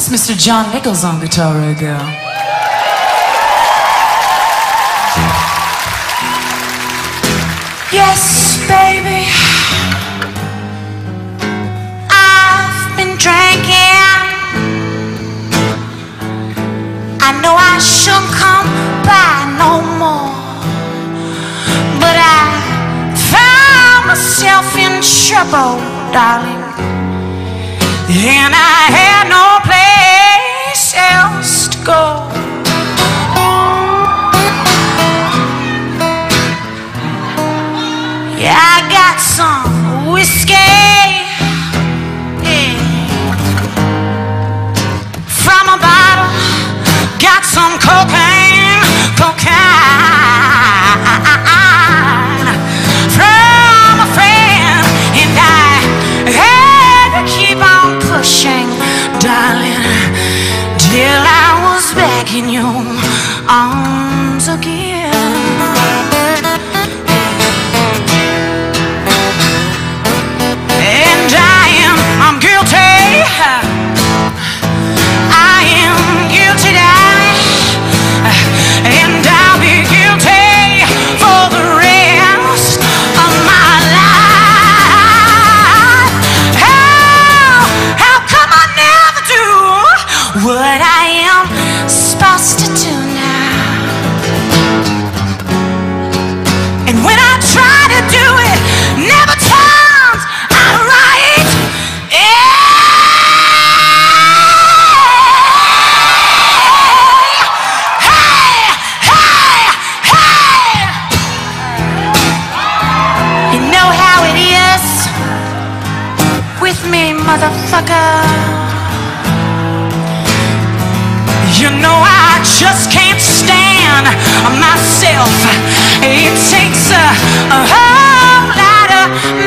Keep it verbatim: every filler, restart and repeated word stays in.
That's Mister John Nichols on guitar right there. Yes, baby, I've been drinking. I know I shouldn't come by no more, but I found myself in trouble, darling, and I had no place else to go. Yeah, I got some whiskey, yeah, from a bottle, got some cocaine, cocaine from a friend, and I had to keep on pushing, darling, till I was back in your arms again. And I am, I'm guilty, I am guilty, darling, and I'll be guilty for the rest of my life. How, how come I never do what I am supposed to do now? And when I try to do it, never turns out right. Hey, hey, hey, hey. You know how it is with me, motherfucker. You know I just can't stand myself. It takes a, a whole lot of